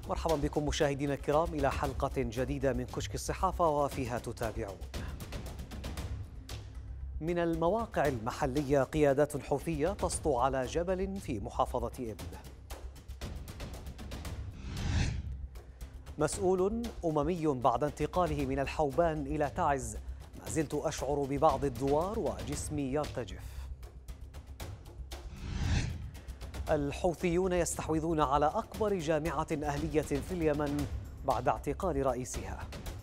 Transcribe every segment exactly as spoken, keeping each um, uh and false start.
مرحبا بكم مشاهدينا الكرام إلى حلقة جديدة من كشك الصحافة وفيها تتابعون. من المواقع المحلية قيادات حوثية تسطو على جبل في محافظة إب. مسؤول أممي بعد انتقاله من الحوبان إلى تعز: ما زلت أشعر ببعض الدوار وجسمي يرتجف. الحوثيون يستحوذون على أكبر جامعة أهلية في اليمن بعد اعتقال رئيسها.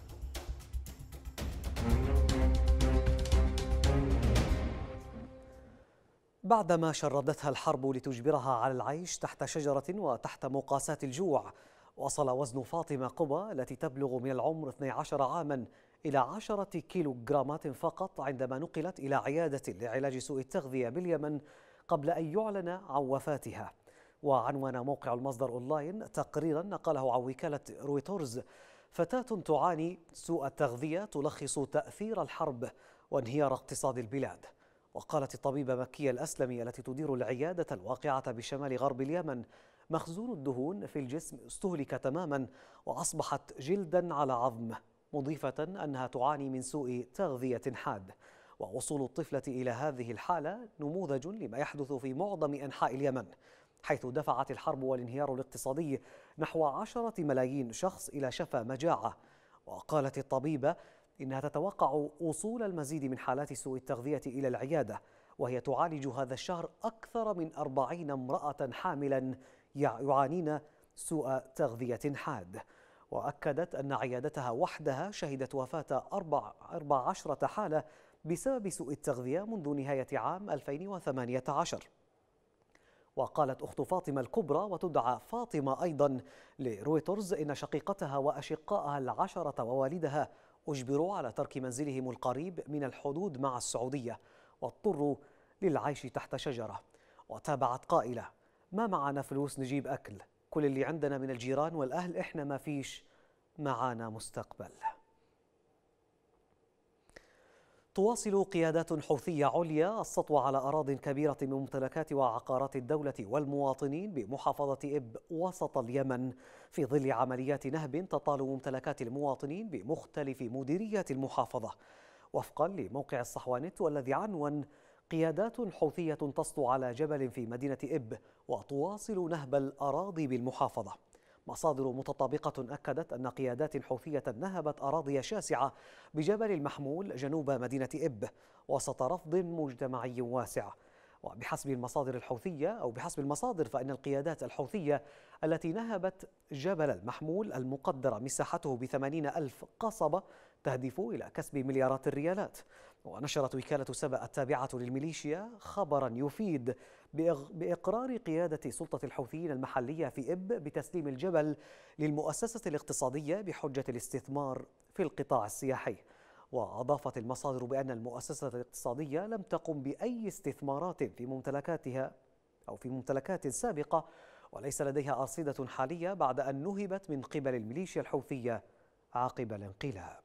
بعدما شردتها الحرب لتجبرها على العيش تحت شجرة وتحت مقاساة الجوع، وصل وزن فاطمة قبة التي تبلغ من العمر اثني عشر عاما إلى عشرة كيلوغرامات فقط عندما نقلت إلى عيادة لعلاج سوء التغذية باليمن قبل أن يعلن عن وفاتها. وعنون موقع المصدر أونلاين تقريرا نقله عن وكالة رويترز: فتاة تعاني سوء التغذية تلخص تأثير الحرب وانهيار اقتصاد البلاد. وقالت الطبيبة مكية الأسلمي التي تدير العيادة الواقعة بشمال غرب اليمن: مخزون الدهون في الجسم استهلك تماما وأصبحت جلدا على عظم، مضيفة أنها تعاني من سوء تغذية حاد. ووصول الطفلة إلى هذه الحالة نموذج لما يحدث في معظم أنحاء اليمن، حيث دفعت الحرب والانهيار الاقتصادي نحو عشرة ملايين شخص إلى شفا مجاعة. وقالت الطبيبة إنها تتوقع وصول المزيد من حالات سوء التغذية إلى العيادة، وهي تعالج هذا الشهر أكثر من أربعين امرأة حاملا يعانين سوء تغذية حاد. وأكدت أن عيادتها وحدها شهدت وفاة أربع, أربع عشرة حالة بسبب سوء التغذية منذ نهاية عام ألفين وثمانية عشر. وقالت أخت فاطمة الكبرى وتدعى فاطمة أيضا لرويترز إن شقيقتها وأشقائها العشرة ووالدها أجبروا على ترك منزلهم القريب من الحدود مع السعودية واضطروا للعيش تحت شجرة. وتابعت قائلة: ما معنا فلوس نجيب أكل، كل اللي عندنا من الجيران والأهل، إحنا ما فيش معانا مستقبل. تواصل قيادات حوثية عليا السطو على أراضٍ كبيرة من ممتلكات وعقارات الدولة والمواطنين بمحافظة إب وسط اليمن في ظل عمليات نهب تطال ممتلكات المواطنين بمختلف مديريات المحافظة. وفقا لموقع الصحوانت والذي عنون: قيادات حوثية تسطو على جبل في مدينة إب وتواصل نهب الأراضي بالمحافظة. مصادر متطابقة أكدت أن قيادات حوثية نهبت أراضي شاسعة بجبل المحمول جنوب مدينة إب وسط رفض مجتمعي واسع. وبحسب المصادر الحوثية أو بحسب المصادر فإن القيادات الحوثية التي نهبت جبل المحمول المقدر مساحته بثمانين ألف قصبة تهدف إلى كسب مليارات الريالات. ونشرت وكالة سبأ التابعة للميليشيا خبرا يفيد بإقرار قيادة سلطة الحوثيين المحلية في إب بتسليم الجبل للمؤسسة الاقتصادية بحجة الاستثمار في القطاع السياحي. وأضافت المصادر بأن المؤسسة الاقتصادية لم تقم بأي استثمارات في ممتلكاتها أو في ممتلكات سابقة، وليس لديها أرصدة حالية بعد أن نهبت من قبل الميليشيا الحوثية عقب الانقلاب.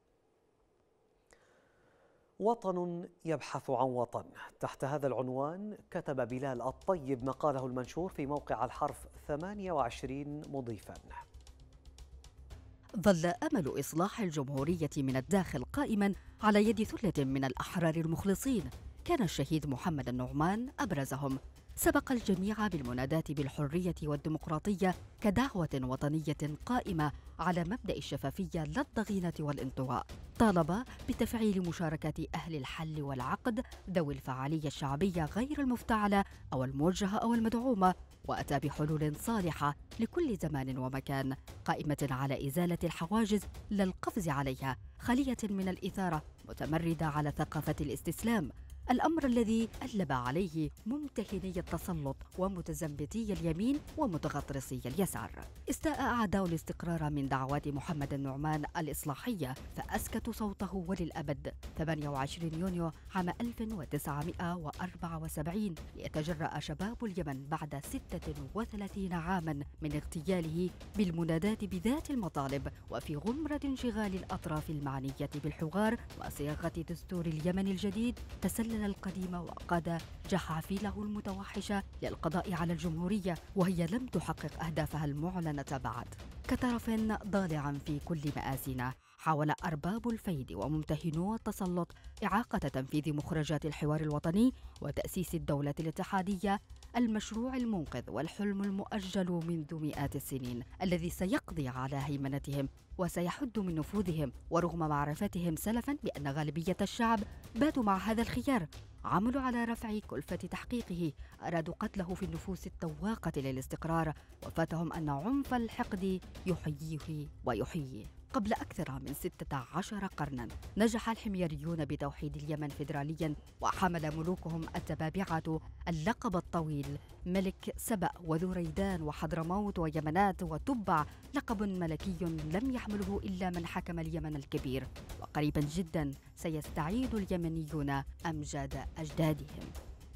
وطن يبحث عن وطن، تحت هذا العنوان كتب بلال الطيب مقاله المنشور في موقع الحرف ثمانية وعشرين مضيفا: ظل أمل إصلاح الجمهورية من الداخل قائما على يد ثلة من الأحرار المخلصين، كان الشهيد محمد النعمان أبرزهم. سبق الجميع بالمناداة بالحرية والديمقراطية كدعوة وطنية قائمة على مبدأ الشفافية لا الضغينة والانطواء. طالب بتفعيل مشاركة أهل الحل والعقد ذوي الفعالية الشعبية غير المفتعلة أو الموجهة أو المدعومة، وأتى بحلول صالحة لكل زمان ومكان قائمة على إزالة الحواجز لا القفز عليها، خالية من الإثارة، متمردة على ثقافة الاستسلام، الأمر الذي ألب عليه ممتهني التسلط ومتزمتي اليمين ومتغطرسي اليسار. استاء أعداء الاستقرار من دعوات محمد النعمان الإصلاحية فأسكتوا صوته وللأبد. ثمانية وعشرين يونيو عام ألف وتسعمائة وأربعة وسبعين ليتجرأ شباب اليمن بعد ستة وثلاثين عاما من اغتياله بالمناداة بذات المطالب وفي غمرة انشغال الأطراف المعنية بالحوار وصياغة دستور اليمن الجديد. تسلل القديم وقاد جحافله المتوحشة للقضاء على الجمهورية وهي لم تحقق أهدافها المعلنة بعد. كطرف ضالع في كل مآسينا. حاول أرباب الفيد وممتهنو التسلط إعاقة تنفيذ مخرجات الحوار الوطني وتأسيس الدولة الاتحادية، المشروع المنقذ والحلم المؤجل منذ مئات السنين، الذي سيقضي على هيمنتهم وسيحد من نفوذهم. ورغم معرفتهم سلفا بأن غالبية الشعب باتوا مع هذا الخيار، عملوا على رفع كلفة تحقيقه، أرادوا قتله في النفوس التواقة للاستقرار، وفاتهم أن عنف الحقد يحييه ويحييه. قبل أكثر من ستة عشر قرناً نجح الحميريون بتوحيد اليمن فيدرالياً، وحمل ملوكهم التبابعة اللقب الطويل ملك سبأ وذو ريدان وحضرموت ويمنات وتبع، لقب ملكي لم يحمله إلا من حكم اليمن الكبير. وقريباً جداً سيستعيد اليمنيون أمجاد أجدادهم.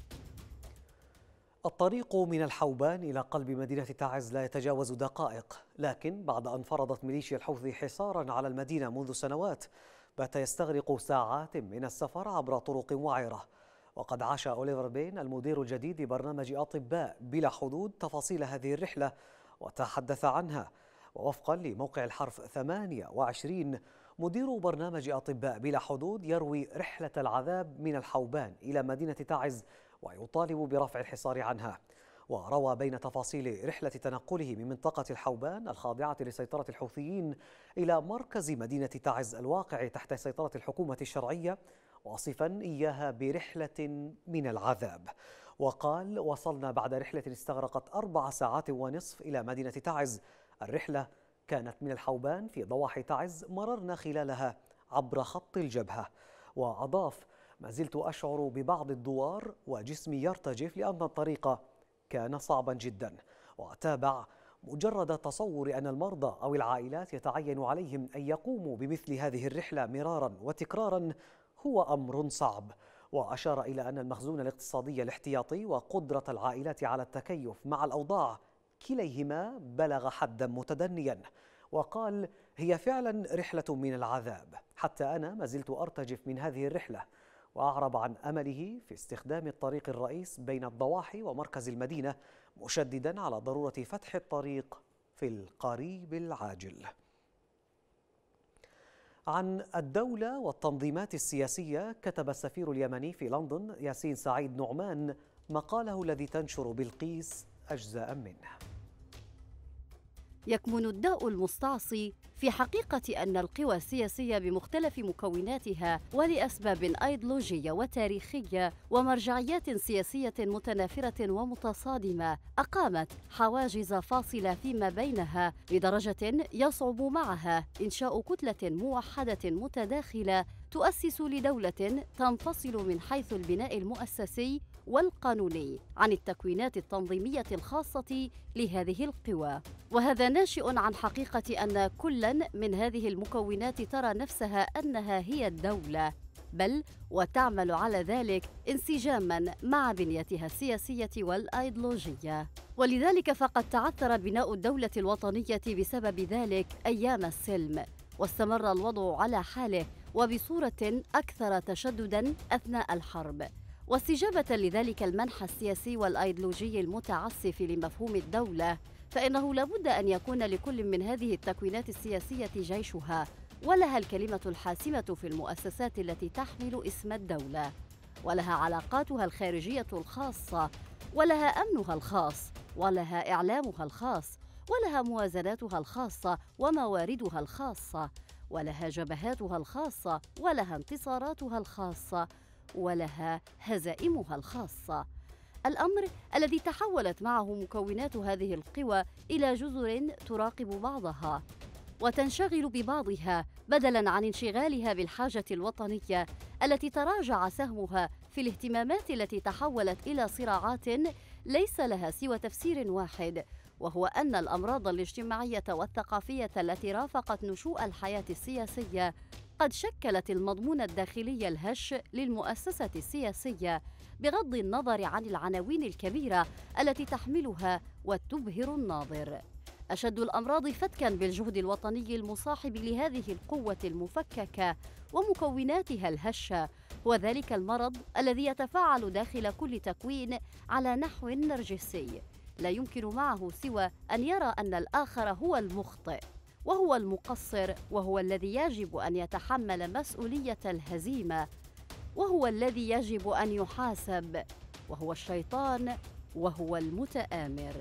الطريق من الحوبان إلى قلب مدينة تعز لا يتجاوز دقائق، لكن بعد أن فرضت ميليشيا الحوثي حصاراً على المدينة منذ سنوات، بات يستغرق ساعات من السفر عبر طرق وعرة. وقد عاش أوليفر بين المدير الجديد لبرنامج أطباء بلا حدود تفاصيل هذه الرحلة وتحدث عنها. ووفقاً لموقع الحرف ثمانية وعشرين، مدير برنامج أطباء بلا حدود يروي رحلة العذاب من الحوبان إلى مدينة تعز ويطالب برفع الحصار عنها. وروى بين تفاصيل رحلة تنقله من منطقة الحوبان الخاضعة لسيطرة الحوثيين إلى مركز مدينة تعز الواقع تحت سيطرة الحكومة الشرعية، واصفا إياها برحلة من العذاب. وقال: وصلنا بعد رحلة استغرقت أربع ساعات ونصف إلى مدينة تعز. الرحلة كانت من الحوبان في ضواحي تعز، مررنا خلالها عبر خط الجبهة. وأضاف: ما زلت أشعر ببعض الدوار وجسمي يرتجف لأن الطريق كان صعبا جدا. وتابع: مجرد تصور أن المرضى أو العائلات يتعين عليهم أن يقوموا بمثل هذه الرحلة مرارا وتكرارا هو أمر صعب. وأشار إلى أن المخزون الاقتصادي الاحتياطي وقدرة العائلات على التكيف مع الأوضاع كليهما بلغ حدا متدنيا. وقال: هي فعلا رحلة من العذاب، حتى أنا ما زلت أرتجف من هذه الرحلة. وأعرب عن أمله في استخدام الطريق الرئيس بين الضواحي ومركز المدينة، مشددا على ضرورة فتح الطريق في القريب العاجل. عن الدولة والتنظيمات السياسية كتب السفير اليمني في لندن ياسين سعيد نعمان مقاله الذي تنشر بلقيس أجزاء منه. يكمن الداء المستعصي في حقيقة أن القوى السياسية بمختلف مكوناتها ولأسباب أيديولوجية وتاريخية ومرجعيات سياسية متنافرة ومتصادمة أقامت حواجز فاصلة فيما بينها بدرجة يصعب معها إنشاء كتلة موحدة متداخلة تؤسس لدولة تنفصل من حيث البناء المؤسسي والقانوني عن التكوينات التنظيمية الخاصة لهذه القوى. وهذا ناشئ عن حقيقة أن كلاً من هذه المكونات ترى نفسها أنها هي الدولة، بل وتعمل على ذلك انسجاماً مع بنيتها السياسية والأيديولوجية. ولذلك فقد تعثر بناء الدولة الوطنية بسبب ذلك أيام السلم، واستمر الوضع على حاله وبصورة أكثر تشدداً أثناء الحرب. واستجابة لذلك المنحى السياسي والأيديولوجي المتعسف لمفهوم الدولة، فإنه لابد أن يكون لكل من هذه التكوينات السياسية جيشها، ولها الكلمة الحاسمة في المؤسسات التي تحمل اسم الدولة، ولها علاقاتها الخارجية الخاصة، ولها أمنها الخاص، ولها إعلامها الخاص، ولها موازناتها الخاصة ومواردها الخاصة، ولها جبهاتها الخاصة، ولها انتصاراتها الخاصة، ولها هزائمها الخاصة. الأمر الذي تحولت معه مكونات هذه القوى إلى جزر تراقب بعضها وتنشغل ببعضها بدلاً عن انشغالها بالحاجة الوطنية التي تراجع سهمها في الاهتمامات التي تحولت إلى صراعات ليس لها سوى تفسير واحد، وهو أن الأمراض الاجتماعية والثقافية التي رافقت نشوء الحياة السياسية قد شكلت المضمون الداخلي الهش للمؤسسة السياسية، بغض النظر عن العناوين الكبيرة التي تحملها وتبهر الناظر. أشد الأمراض فتكاً بالجهد الوطني المصاحب لهذه القوة المفككة ومكوناتها الهشة هو ذلك المرض الذي يتفاعل داخل كل تكوين على نحو نرجسي، لا يمكن معه سوى أن يرى أن الآخر هو المخطئ وهو المقصر، وهو الذي يجب أن يتحمل مسؤولية الهزيمة، وهو الذي يجب أن يحاسب، وهو الشيطان وهو المتآمر.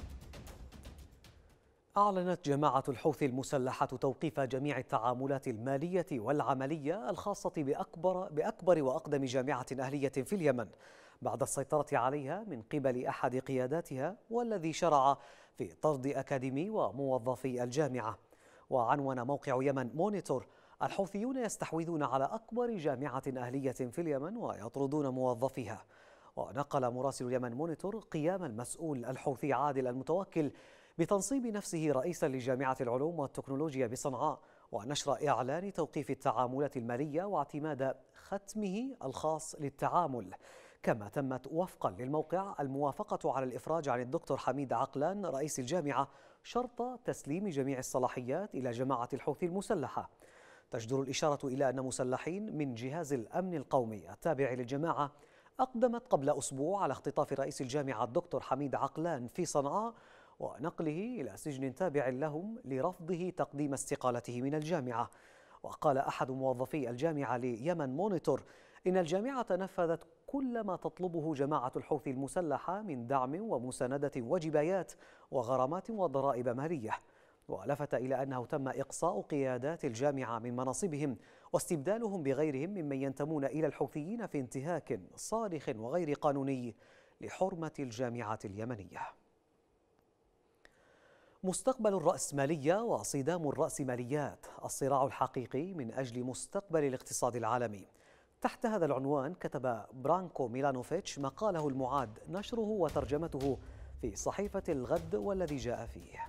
أعلنت جماعة الحوثي المسلحة توقيف جميع التعاملات المالية والعملية الخاصة بأكبر, بأكبر وأقدم جامعة أهلية في اليمن بعد السيطرة عليها من قبل أحد قياداتها، والذي شرع في طرد أكاديمي وموظفي الجامعة. وعنون موقع يمن مونيتور: الحوثيون يستحوذون على أكبر جامعة أهلية في اليمن ويطردون موظفيها. ونقل مراسل يمن مونيتور قيام المسؤول الحوثي عادل المتوكل بتنصيب نفسه رئيسا لجامعة العلوم والتكنولوجيا بصنعاء، ونشر إعلان توقيف التعاملات المالية واعتماد ختمه الخاص للتعامل. كما تمت وفقا للموقع الموافقة على الإفراج عن الدكتور حميد عقلان رئيس الجامعة شرط تسليم جميع الصلاحيات إلى جماعة الحوثي المسلحة. تجدر الإشارة إلى أن مسلحين من جهاز الأمن القومي التابع للجماعة أقدمت قبل أسبوع على اختطاف رئيس الجامعة الدكتور حميد عقلان في صنعاء ونقله إلى سجن تابع لهم لرفضه تقديم استقالته من الجامعة. وقال أحد موظفي الجامعة ليمن مونيتور إن الجامعة نفذت كل ما تطلبه جماعة الحوثي المسلحة من دعم ومساندة وجبايات وغرامات وضرائب مالية. ولفت إلى أنه تم إقصاء قيادات الجامعة من مناصبهم واستبدالهم بغيرهم ممن ينتمون إلى الحوثيين في انتهاك صارخ وغير قانوني لحرمة الجامعة اليمنية. مستقبل الرأسمالية وصدام الرأسماليات: الصراع الحقيقي من أجل مستقبل الاقتصاد العالمي. تحت هذا العنوان كتب برانكو ميلانوفيتش مقاله المعاد نشره وترجمته في صحيفة الغد، والذي جاء فيه: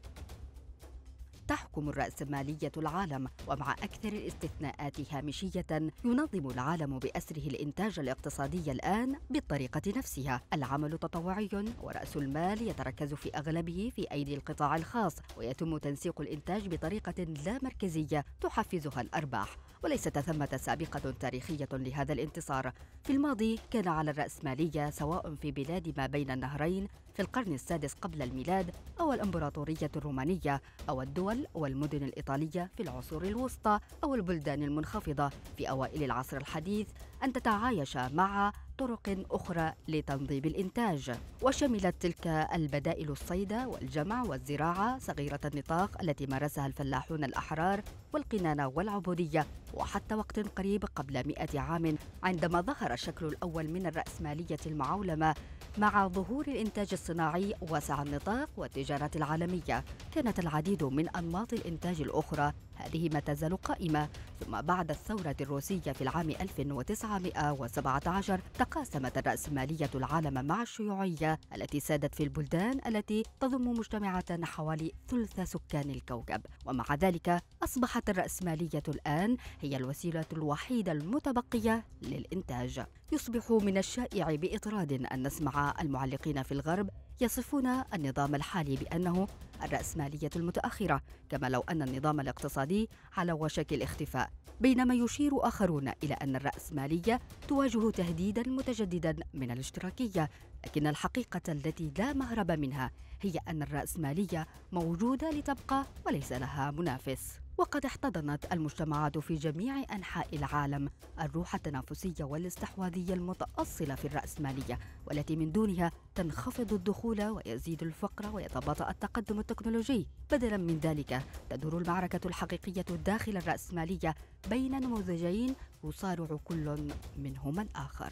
تحكم الرأسمالية العالم، ومع أكثر الاستثناءات هامشية ينظم العالم بأسره الإنتاج الاقتصادي الآن بالطريقة نفسها. العمل تطوعي، ورأس المال يتركز في أغلبه في أيدي القطاع الخاص، ويتم تنسيق الإنتاج بطريقة لا مركزية تحفزها الأرباح. وليست ثمة سابقة تاريخية لهذا الانتصار. في الماضي كان على الرأسمالية، سواء في بلاد ما بين النهرين في القرن السادس قبل الميلاد، أو الإمبراطورية الرومانية، أو الدول والمدن الإيطالية في العصور الوسطى، أو البلدان المنخفضة في أوائل العصر الحديث، أن تتعايش مع طرق أخرى لتنظيم الإنتاج. وشملت تلك البدائل الصيد والجمع والزراعة صغيرة النطاق التي مارسها الفلاحون الأحرار، والقنانة والعبودية، وحتى وقت قريب قبل مئة عام عندما ظهر الشكل الأول من الرأسمالية المعولمة مع ظهور الإنتاج الصناعي واسع النطاق والتجارة العالمية. كانت العديد من أنماط الإنتاج الأخرى هذه ما تزال قائمة. ثم بعد الثورة الروسية في العام ألف وتسعمئة وسبعة عشر تقاسمت الرأسمالية العالم مع الشيوعية التي سادت في البلدان التي تضم مجتمعات حوالي ثلث سكان الكوكب. ومع ذلك أصبحت الرأسمالية الآن هي الوسيلة الوحيدة المتبقية للإنتاج. يصبح من الشائع بإطراد أن نسمع المعلقين في الغرب يصفون النظام الحالي بأنه الرأسمالية المتأخرة، كما لو أن النظام الاقتصادي على وشك الاختفاء، بينما يشير آخرون إلى أن الرأسمالية تواجه تهديداً متجدداً من الاشتراكية. لكن الحقيقة التي لا مهرب منها هي أن الرأسمالية موجودة لتبقى وليس لها منافس. وقد احتضنت المجتمعات في جميع أنحاء العالم الروح التنافسية والاستحواذية المتأصلة في الرأسمالية، والتي من دونها تنخفض الدخول ويزيد الفقر ويتباطأ التقدم التكنولوجي. بدلاً من ذلك تدور المعركة الحقيقية داخل الرأسمالية بين نموذجين يصارع كل منهما الآخر.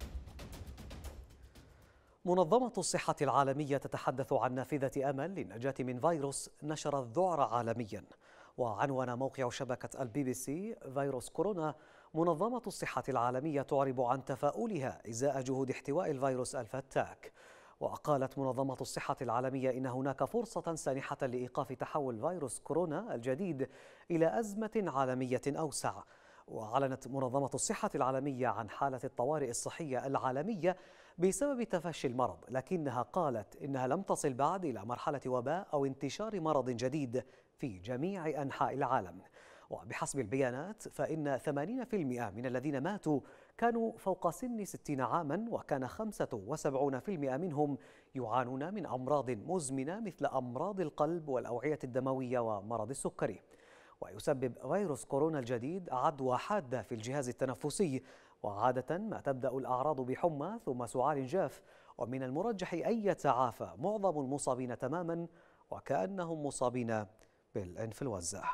منظمة الصحة العالمية تتحدث عن نافذة أمل للنجاة من فيروس نشر الذعر عالمياً. وعنون موقع شبكة البي بي سي: فيروس كورونا، منظمة الصحة العالمية تعرب عن تفاؤلها إزاء جهود احتواء الفيروس الفتاك. وقالت منظمة الصحة العالمية إن هناك فرصة سانحة لإيقاف تحول فيروس كورونا الجديد إلى أزمة عالمية أوسع. وأعلنت منظمة الصحة العالمية عن حالة الطوارئ الصحية العالمية بسبب تفشي المرض، لكنها قالت إنها لم تصل بعد إلى مرحلة وباء أو انتشار مرض جديد في جميع أنحاء العالم. وبحسب البيانات فإن ثمانين بالمئة من الذين ماتوا كانوا فوق سن ستين عاما، وكان خمسة وسبعين بالمئة منهم يعانون من أمراض مزمنة مثل أمراض القلب والأوعية الدموية ومرض السكري. ويسبب فيروس كورونا الجديد عدوى حادة في الجهاز التنفسي، وعادة ما تبدأ الأعراض بحمى ثم سعال جاف، ومن المرجح أن يتعافى معظم المصابين تماما وكأنهم مصابين بالإنفلونزا.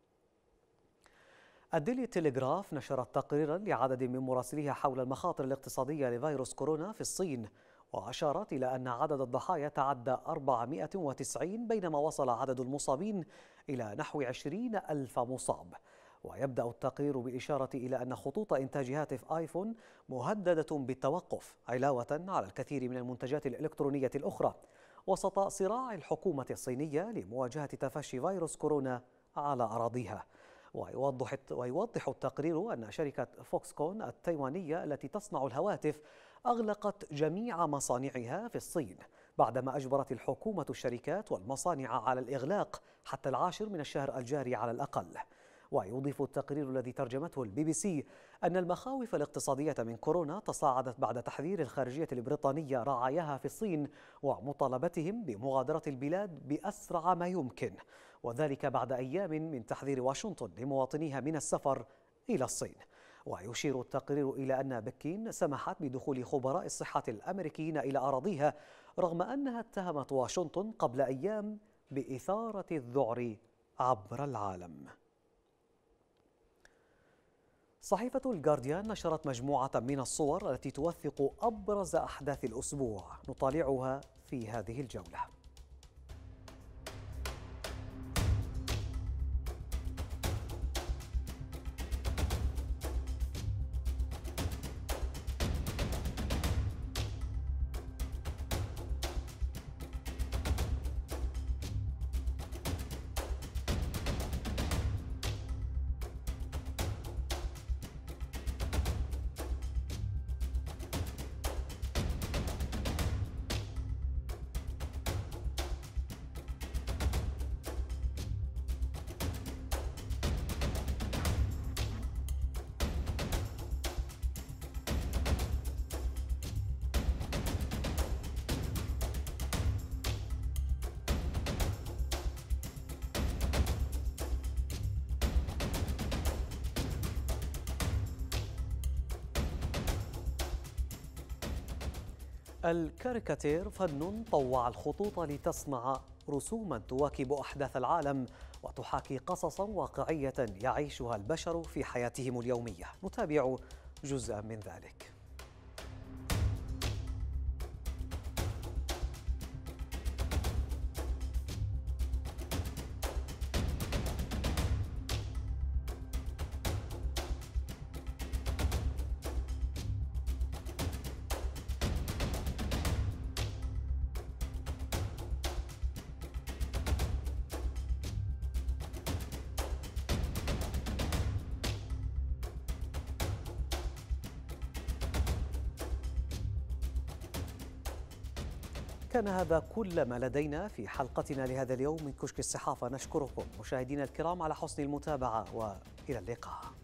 الديلي تيليغراف نشرت تقريرا لعدد من مراسليها حول المخاطر الاقتصادية لفيروس كورونا في الصين، وأشارت إلى أن عدد الضحايا تعدى أربعمائة وتسعين بينما وصل عدد المصابين إلى نحو عشرين ألف مصاب. ويبدأ التقرير بالإشارة إلى أن خطوط إنتاج هاتف آيفون مهددة بالتوقف علاوة على الكثير من المنتجات الإلكترونية الأخرى وسط صراع الحكومة الصينية لمواجهة تفشي فيروس كورونا على أراضيها. ويوضح ويوضح التقرير أن شركة فوكسكون التايوانية التي تصنع الهواتف أغلقت جميع مصانعها في الصين بعدما أجبرت الحكومة الشركات والمصانع على الإغلاق حتى العاشر من الشهر الجاري على الأقل. ويضيف التقرير الذي ترجمته البي بي سي أن المخاوف الاقتصادية من كورونا تصاعدت بعد تحذير الخارجية البريطانية رعاياها في الصين ومطالبتهم بمغادرة البلاد بأسرع ما يمكن، وذلك بعد أيام من تحذير واشنطن لمواطنيها من السفر إلى الصين. ويشير التقرير إلى أن بكين سمحت بدخول خبراء الصحة الأمريكيين إلى أراضيها رغم أنها اتهمت واشنطن قبل أيام بإثارة الذعر عبر العالم. صحيفة الجارديان نشرت مجموعة من الصور التي توثق أبرز أحداث الأسبوع، نطالعها في هذه الجولة. الكاريكاتير فن طوع الخطوط لتصنع رسوما تواكب أحداث العالم وتحاكي قصصا واقعية يعيشها البشر في حياتهم اليومية. نتابع جزءا من ذلك. كان هذا كل ما لدينا في حلقتنا لهذا اليوم من كشك الصحافة. نشكركم مشاهدينا الكرام على حسن المتابعة وإلى اللقاء.